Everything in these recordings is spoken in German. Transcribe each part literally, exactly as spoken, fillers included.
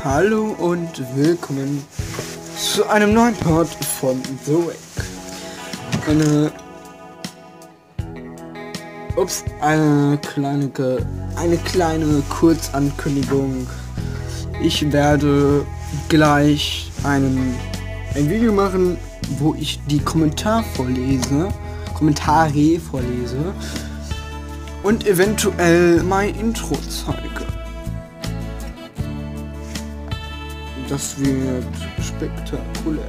Hallo und willkommen zu einem neuen Part von The Wake. Eine, ups, eine kleine, eine kleine Kurzankündigung. Ich werde gleich einen, ein Video machen, wo ich die Kommentare vorlese, Kommentare vorlese und eventuell mein Intro zeige. Das wird spektakulär.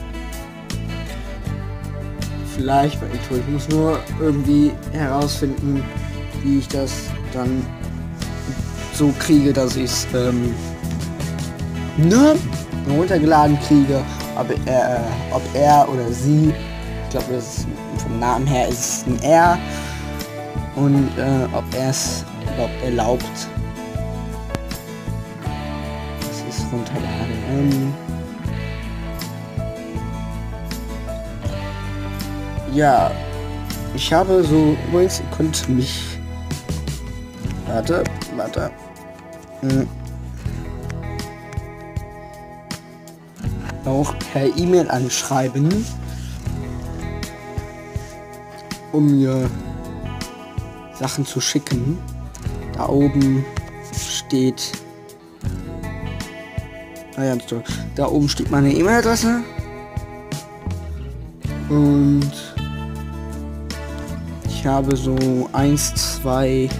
Vielleicht mein Intro. Ich muss nur irgendwie herausfinden, wie ich das dann so kriege, dass ich es ähm, ne, runtergeladen kriege. Ob er, ob er oder sie, ich glaube, das ist, vom Namen her ist es ein Er. Und äh, ob er es überhaupt erlaubt. Runterladen. Ähm ja, ich habe so, übrigens, ihr könnt mich, warte, warte, hm. auch per E-Mail anschreiben, um mir Sachen zu schicken. Da oben steht Ah ja, da oben steht meine E-Mail-Adresse und ich habe so eins, zwei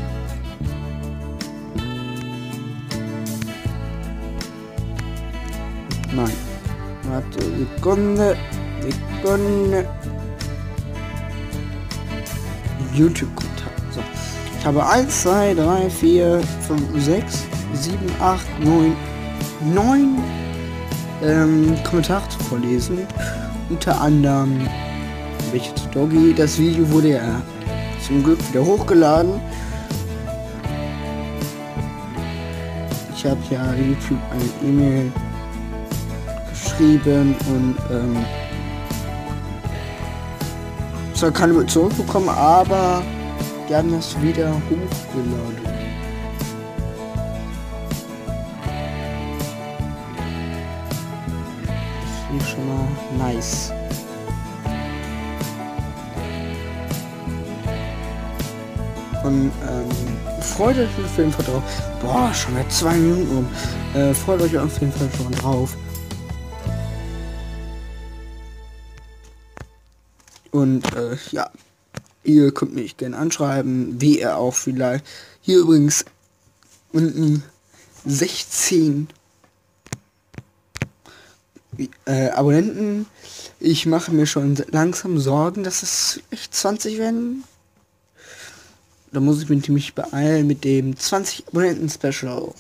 Nein, warte, Sekunde, Sekunde YouTube-Kontakt. So. Ich habe eins, zwei, drei, vier, fünf, sechs, sieben, acht, neun neun ähm, Kommentare zu vorlesen. Unter anderem welche zu Doggy. Das Video wurde ja zum Glück wieder hochgeladen. Ich habe ja YouTube eine E-Mail geschrieben und ähm, zwar keine mehr zurückbekommen, aber die haben das wieder hochgeladen. Schon mal nice. Und ähm, freut euch auf jeden Fall drauf. Boah, schon mal zwei Minuten um. Äh, freut euch auf jeden Fall schon drauf. Und äh, ja, ihr könnt mich gerne anschreiben, wie ihr auch vielleicht. Hier übrigens unten sechzehn Äh, Abonnenten. Ich mache mir schon langsam Sorgen, dass es echt zwanzig werden. Da muss ich mich nämlich beeilen mit dem zwanzig Abonnenten Special.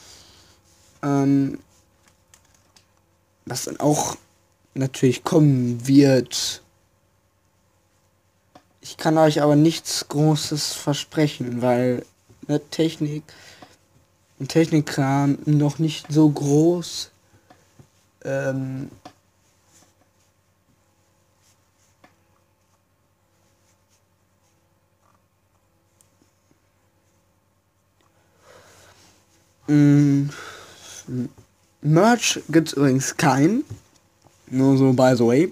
Ähm, was dann auch natürlich kommen wird. Ich kann euch aber nichts Großes versprechen, weil ne, Technik und Technikkram noch nicht so groß Ähm, mh, Merch gibt's übrigens kein, nur so by the way.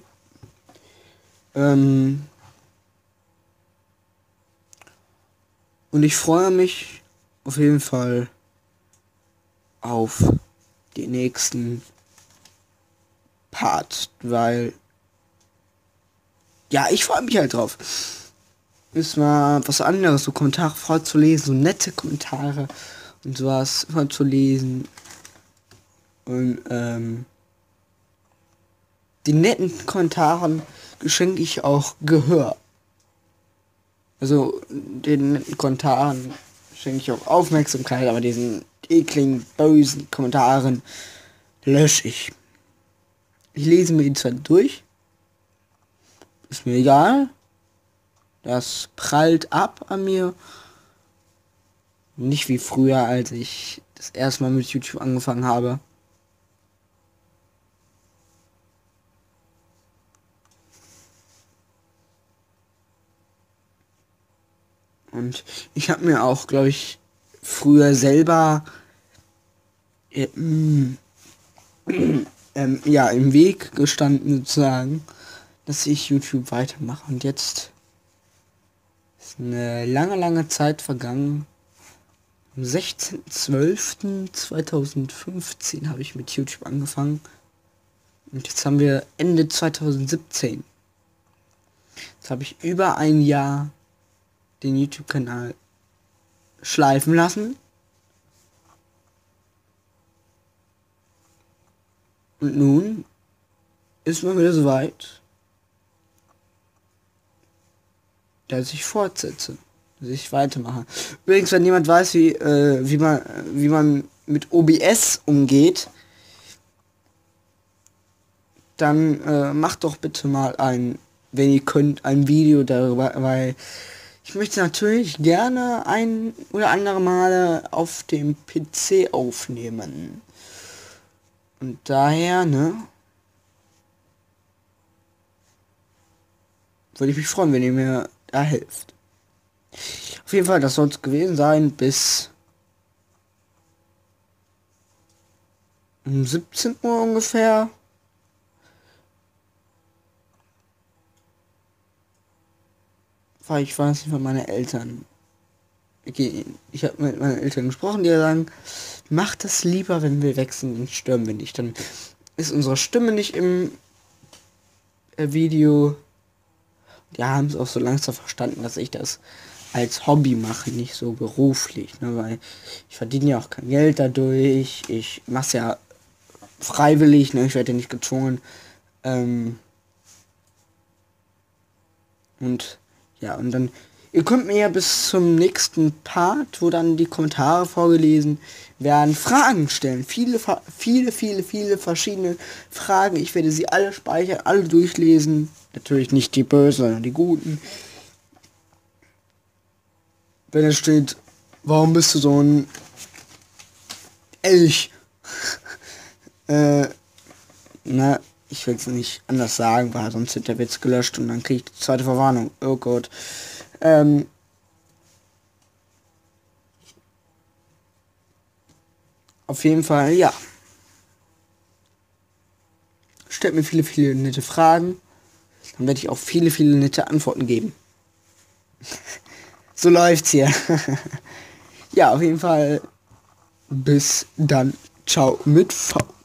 Ähm, und ich freue mich auf jeden Fall auf die nächsten Part, weil ja, ich freue mich halt drauf. Ist mal was anderes, so Kommentare vorzulesen, so nette Kommentare und sowas vorzulesen. Und ähm, die netten Kommentaren geschenke ich auch Gehör. Also den netten Kommentaren schenke ich auch Aufmerksamkeit, aber diesen ekligen, bösen Kommentaren lösche ich. Ich lese mir ihn zwar durch, ist mir egal, das prallt ab an mir, nicht wie früher, als ich das erste Mal mit YouTube angefangen habe. Und ich habe mir auch, glaube ich, früher selber äh, mh, ähm, ja, im Weg gestanden sozusagen, dass ich YouTube weitermache. Und jetzt ist eine lange, lange Zeit vergangen. Am sechzehnten zwölften zweitausendfünfzehn habe ich mit YouTube angefangen. Und jetzt haben wir Ende zweitausendsiebzehn. Jetzt habe ich über ein Jahr den YouTube-Kanal schleifen lassen. Und nun ist man wieder so weit, dass ich fortsetze, dass ich weitermache. Übrigens, wenn jemand weiß, wie, äh, wie man, wie man mit O B S umgeht, dann äh, macht doch bitte mal ein, wenn ihr könnt, ein Video darüber, weil ich möchte natürlich gerne ein oder andere Male auf dem P C aufnehmen. Und daher, ne, würde ich mich freuen, wenn ihr mir da helft. Auf jeden Fall, das soll es gewesen sein, bis um siebzehn Uhr ungefähr. Weil ich weiß nicht, von meine Eltern. Okay, ich habe mit meinen Eltern gesprochen, die sagen, macht das lieber, wenn wir wechseln, dann stören wir nicht. Dann ist unsere Stimme nicht im äh, Video. Die haben es auch so langsam verstanden, dass ich das als Hobby mache, nicht so beruflich. Ne? Weil ich verdiene ja auch kein Geld dadurch. Ich mache es ja freiwillig, ne? Ich werde ja nicht gezwungen. Ähm und ja, und dann, ihr könnt mir ja bis zum nächsten Part, wo dann die Kommentare vorgelesen werden, Fragen stellen. Viele, viele, viele, viele verschiedene Fragen. Ich werde sie alle speichern, alle durchlesen. Natürlich nicht die bösen, sondern die guten. Wenn es steht, warum bist du so ein Elch? äh, na, ich will es nicht anders sagen, weil sonst wird der Witz gelöscht und dann kriege ich die zweite Verwarnung. Oh Gott. Ähm, auf jeden Fall, ja. Stellt mir viele, viele nette Fragen. Dann werde ich auch viele, viele nette Antworten geben. So läuft's hier. Ja, auf jeden Fall. Bis dann. Ciao mit V.